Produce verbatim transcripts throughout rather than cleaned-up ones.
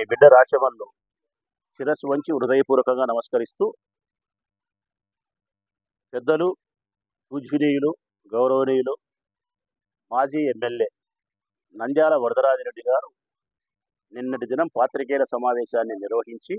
మీ బిడ్డ రాచవన్ను శిరస్సు వంచి హృదయపూర్వకంగా నమస్కరిస్తూ, పెద్దలు, పూజనీయులు, గౌరవనీయులు, మాజీ ఎమ్మెల్యే నంద్యాల వరదరాజిరెడ్డి గారు నిన్నటి దినం పాత్రికేయుల సమావేశాన్ని నిర్వహించి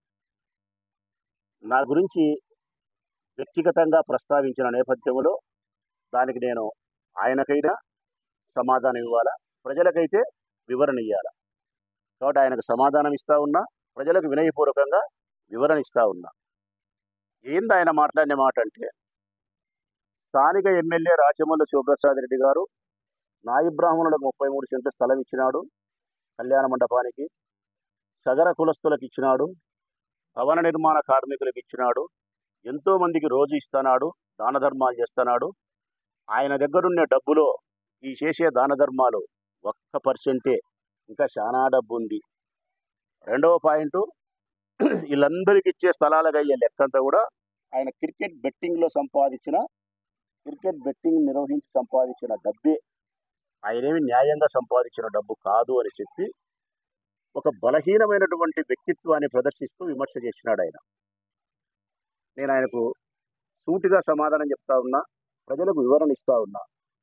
నా గురించి వ్యక్తిగతంగా ప్రస్తావించిన నేపథ్యంలో దానికి నేను ఆయనకైనా సమాధానం ఇవ్వాలా, ప్రజలకైతే వివరణ ఇవ్వాలా. కాబట్టి ఆయనకు సమాధానం ఇస్తా ఉన్నా, ప్రజలకు వినయపూర్వకంగా వివరణ ఇస్తా ఉన్నా. ఏంది ఆయన మాట్లాడిన మాట అంటే, స్థానిక ఎమ్మెల్యే రాచమల్లు శివప్రసాద్ రెడ్డి గారు నాయి బ్రాహ్మణులకు ముప్పై మూడు సెంట్ల స్థలం ఇచ్చినాడు, కళ్యాణ మండపానికి సగర కులస్తులకు ఇచ్చినాడు, భవన నిర్మాణ కార్మికులకు ఇచ్చినాడు, ఎంతో మందికి రోజు ఇస్తున్నాడు, దాన ధర్మాలు చేస్తున్నాడు. ఆయన దగ్గరున్న డబ్బులో ఈ చేసే దాన ధర్మాలు ఒక్క పర్సెంటే, ఇంకా చాలా డబ్బు ఉంది. రెండవ పాయింట్, వీళ్ళందరికీ ఇచ్చే స్థలాలకు అయ్యే లెక్కంతా కూడా ఆయన క్రికెట్ బెట్టింగ్లో సంపాదించిన క్రికెట్ బెట్టింగ్ నిర్వహించి సంపాదించిన డబ్బే, ఆయనేమి న్యాయంగా సంపాదించిన డబ్బు కాదు అని చెప్పి ఒక బలహీనమైనటువంటి వ్యక్తిత్వాన్ని ప్రదర్శిస్తూ విమర్శ చేసినాడు ఆయన. నేను ఆయనకు సూటిగా సమాధానం చెప్తా ఉన్నా, ప్రజలకు వివరణ ఇస్తా ఉన్నా.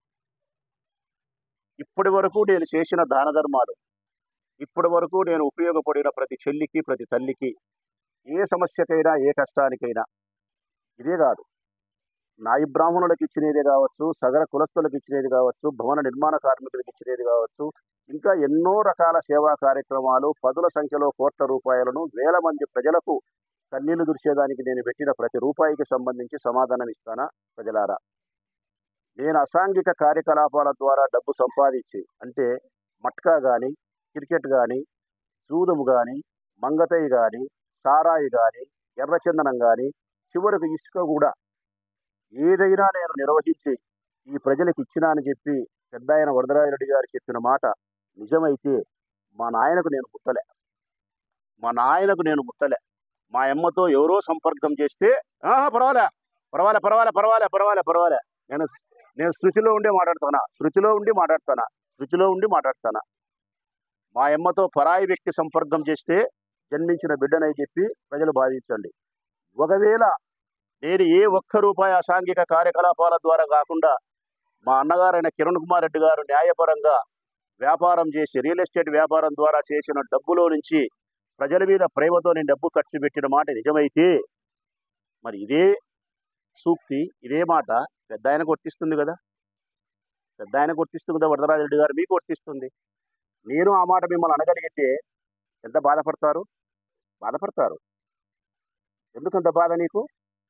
ఇప్పటి వరకు నేను చేసిన దాన ధర్మాలు, ఇప్పటి వరకు నేను ఉపయోగపడిన ప్రతి చెల్లికి, ప్రతి తల్లికి, ఏ సమస్యకైనా, ఏ కష్టానికైనా, ఇదే కాదు, నాయి బ్రాహ్మణులకు ఇచ్చినది కావచ్చు, సగర కులస్తులకు ఇచ్చినది కావచ్చు, భవన నిర్మాణ కార్మికులకు ఇచ్చినది కావచ్చు, ఇంకా ఎన్నో రకాల సేవా కార్యక్రమాలు, పదుల సంఖ్యలో కోట్ల రూపాయలను వేల మంది ప్రజలకు కన్నీళ్లు దుర్చేదానికి నేను పెట్టిన ప్రతి రూపాయికి సంబంధించి సమాధానం ఇస్తానా ప్రజలారా? నేను అసాంఘిక కార్యకలాపాల ద్వారా డబ్బు సంపాదించి, అంటే మట్కా కానీ, క్రికెట్ కానీ, జూదము కానీ, మంగతయి కానీ, సారాయి కానీ, ఎర్రచందనం కానీ, చివరికి ఇసుక కూడా ఏదైనా నేను నిర్వహించి ఈ ప్రజలకు ఇచ్చినా అని చెప్పి పెద్ద ఆయన వరదరాజిరెడ్డి గారు చెప్పిన మాట నిజమైతే మా నాయనకు నేను ముట్టలే, మా నాయనకు నేను ముట్టలే. మా అమ్మతో ఎవరో సంపర్కం చేస్తే ఆహా పర్వాలే పర్వాలే పర్వాలే పర్వాలే పర్వాలే పర్వాలే నేను నేను శృతిలో ఉండి మాట్లాడుతానా శృతిలో ఉండి మాట్లాడతానా శృతిలో ఉండి మాట్లాడతానా మా అమ్మతో పరాయి వ్యక్తి సంపర్కం చేస్తే జన్మించిన బిడ్డనని చెప్పి ప్రజలు భావించండి. ఒకవేళ నేను ఏ ఒక్క రూపాయి అసాంఘిక కార్యకలాపాల ద్వారా కాకుండా మా అన్నగారైన కిరణ్ కుమార్ రెడ్డి గారు న్యాయపరంగా వ్యాపారం చేసి, రియల్ ఎస్టేట్ వ్యాపారం ద్వారా చేసిన డబ్బులో నుంచి ప్రజల మీద ప్రేమతో నేను డబ్బు ఖర్చు పెట్టిన మాట నిజమైతే, మరి ఇదే సూక్తి, ఇదే మాట పెద్ద ఆయన వర్తిస్తుంది కదా, పెద్ద ఆయన వర్తిస్తుంది కదా, వరదరాజిరెడ్డి గారు మీకు వర్తిస్తుంది. నేను ఆ మాట మిమ్మల్ని అనగలిగితే ఎంత బాధపడతారు? బాధపడతారు. ఎందుకంత బాధ నీకు?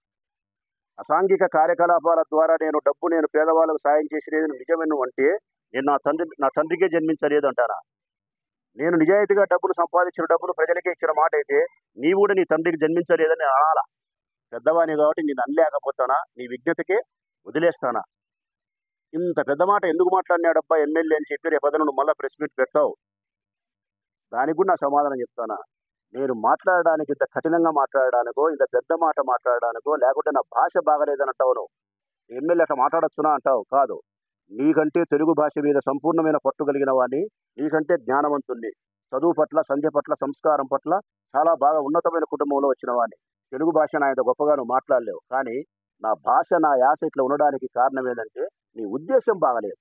అసాంఘిక కార్యకలాపాల ద్వారా నేను డబ్బు నేను పేదవాళ్ళకు సాయం చేసినది నిజమేను అంటే నేను నా తండ్రి నా తండ్రికే జన్మించలేదు అంటానా? నేను నిజాయితీగా డబ్బులు సంపాదించిన డబ్బులు ప్రజలకే ఇచ్చిన మాట అయితే నీ కూడా నీ తండ్రికి జన్మించలేదని అనాలా. పెద్దవాణి కాబట్టి నేను అనలేకపోతానా? నీ విజ్ఞతకే వదిలేస్తానా? ఇంత పెద్ద మాట ఎందుకు మాట్లాడినాడబ్బా ఎమ్మెల్యే అని చెప్పి రేపొద్దున నువ్వు మళ్ళీ ప్రెస్ మీట్ పెడతావు. దానికి కూడా నా సమాధానం చెప్తానా? నేను మాట్లాడడానికి ఇంత కఠినంగా మాట్లాడడానికో, ఇంత పెద్ద మాట మాట్లాడడానికో, లేకుంటే నా భాష బాగలేదని అంటావు, నువ్వు ఎమ్మెల్యే అట్లా మాట్లాడొచ్చునా అంటావు. కాదు, నీకంటే తెలుగు భాష మీద సంపూర్ణమైన పట్టు కలిగిన వాడిని, నీకంటే జ్ఞానవంతుణ్ణి, చదువు పట్ల, సంధ్య పట్ల, సంస్కారం పట్ల చాలా బాగా ఉన్నతమైన కుటుంబంలో వచ్చిన వాడిని. తెలుగు భాష నా ఇంత గొప్పగా నువ్వు మాట్లాడలేవు. కానీ నా భాష, నా యాస ఇట్లా ఉండడానికి కారణం ఏంటంటే నీ ఉద్దేశం బాగలేదు.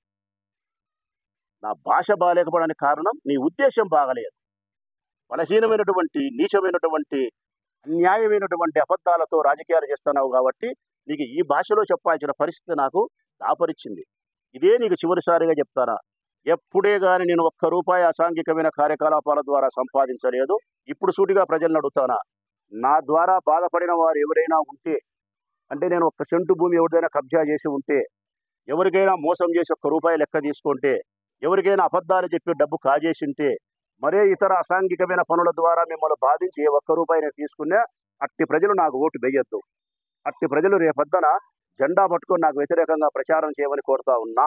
నా భాష బాగలేకపోవడానికి కారణం నీ ఉద్దేశం బాగలేదు. బలహీనమైనటువంటి, నీచమైనటువంటి, అన్యాయమైనటువంటి అబద్ధాలతో రాజకీయాలు చేస్తున్నావు కాబట్టి నీకు ఈ భాషలో చెప్పాల్సిన పరిస్థితి నాకు దాపరిచింది. ఇదే నీకు చివరిసారిగా చెప్తానా? ఎప్పుడే కానీ నేను ఒక్క రూపాయి అసాంఘికమైన కార్యకలాపాల ద్వారా సంపాదించలేదు. ఇప్పుడు సూటిగా ప్రజలను అడుగుతానా? నా ద్వారా బాధపడిన వారు ఎవరైనా ఉంటే, అంటే నేను ఒక్క సెంటు భూమి ఎవరిదైనా కబ్జా చేసి ఉంటే, ఎవరికైనా మోసం చేసి ఒక్క రూపాయి లెక్క తీసుకుంటే, ఎవరికైనా అబద్ధాలు చెప్పి డబ్బు కాజేసి ఉంటే, మరే ఇతర అసాంఘికమైన పనుల ద్వారా మిమ్మల్ని బాధించి ఏ ఒక్క రూపాయి నేను తీసుకున్నా, అట్టి ప్రజలు నాకు ఓటు వేయొద్దు. అట్టి ప్రజలు రేపొద్దున జెండా పట్టుకొని నాకు వ్యతిరేకంగా ప్రచారం చేయమని కోరుతా ఉన్నా.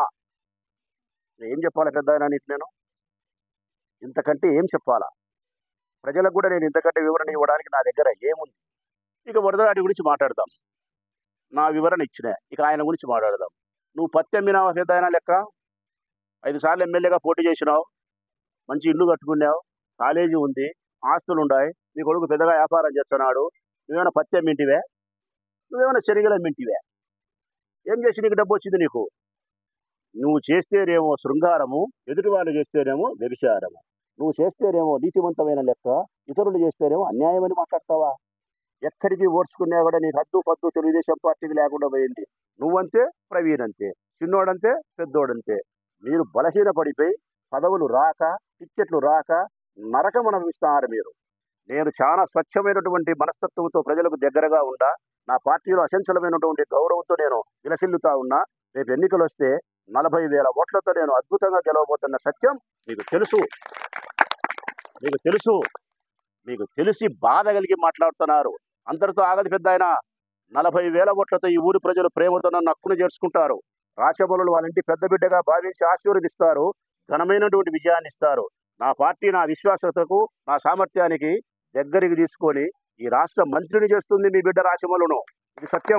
ఏం చెప్పాలి పెద్ద ఆయన నీకు? నేను ఇంతకంటే ఏం చెప్పాలా? ప్రజలకు కూడా నేను ఇంతకంటే వివరణ ఇవ్వడానికి నా దగ్గర ఏముంది? ఇక వరదరాడి గురించి మాట్లాడదాం. నా వివరణ ఇచ్చిన ఇక ఆయన గురించి మాట్లాడదాం. నువ్వు పత్తి అమ్మినావా పెద్ద ఆయన లెక్క? ఐదు సార్లు ఎమ్మెల్యేగా పోటీ చేసినావు, మంచి ఇల్లు కట్టుకున్నావు, కాలేజీ ఉంది, ఆస్తులు ఉన్నాయి, నీ కొడుకు పెద్దగా వ్యాపారం చేస్తున్నాడు, నువ్వేమైనా పత్తి అమ్మింటివే, నువ్వేమైనా శనగలు అమ్మింటివే, ఏం చేసి నీకు డబ్బు వచ్చింది నీకు? నువ్వు చేస్తేనేమో శృంగారము, ఎదుటి వాళ్ళు చేస్తేనేమో వ్యభిచారము. నువ్వు చేస్తేనేమో నీతివంతమైన లెక్క, ఇతరులు చేస్తేనేమో అన్యాయమని మాట్లాడతావా? ఎక్కడికి ఓడ్చుకున్నా కూడా నీకు హద్దు పద్దు తెలుగుదేశం పార్టీకి లేకుండా పోయింది. నువ్వంతే, ప్రవీణ్ అంతే, చిన్నోడంతే, పెద్దోడంతే. మీరు బలహీన పడిపోయి పదవులు రాక, టిక్కెట్లు రాక నరకం అనుభవిస్తున్నారు మీరు. నేను చాలా స్వచ్ఛమైనటువంటి మనస్తత్వంతో ప్రజలకు దగ్గరగా ఉండా, నా పార్టీలో అసంచలమైనటువంటి గౌరవంతో నేను విలసిల్లుతా ఉన్నా. రేపు ఎన్నికలు వస్తే నలభై వేల ఓట్లతో నేను అద్భుతంగా గెలవబోతున్న సత్యం మీకు తెలుసు, మీకు తెలుసు, మీకు తెలిసి బాధ కలిగి మాట్లాడుతున్నారు. అందరితో ఆగదు పెద్ద ఆయన. నలభై వేల ఓట్లతో ఈ ఊరి ప్రజలు ప్రేమతో నన్ను హక్కును చేర్చుకుంటారు. రాచబలులు వాళ్ళ ఇంటి పెద్ద బిడ్డగా భావించి ఆశీర్వదిస్తారు, ఘనమైనటువంటి విజయాన్ని ఇస్తారు. నా పార్టీ నా విశ్వాసతకు, నా సామర్థ్యానికి దగ్గరికి తీసుకొని ఈ రాష్ట్ర మంత్రిని చేస్తుంది మీ బిడ్డ రాచమల్లును. ఇది సత్యం.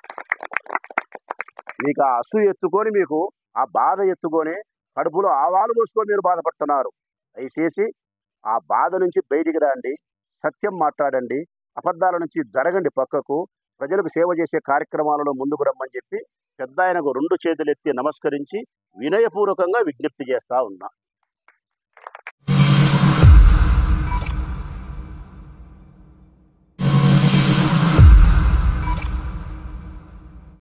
మీకు ఆ అసూయ ఎత్తుకొని, మీకు ఆ బాధ ఎత్తుకొని, కడుపులో ఆవాలు పోసుకొని మీరు బాధపడుతున్నారు. దయచేసి ఆ బాధ నుంచి బయటికి రండి, సత్యం మాట్లాడండి, అబద్ధాల నుంచి జరగండి పక్కకు, ప్రజలకు సేవ చేసే కార్యక్రమాలలో ముందుకు రమ్మని చెప్పి పెద్ద ఆయనకు రెండు చేతులు ఎత్తి నమస్కరించి వినయపూర్వకంగా విజ్ఞప్తి చేస్తా ఉన్నా.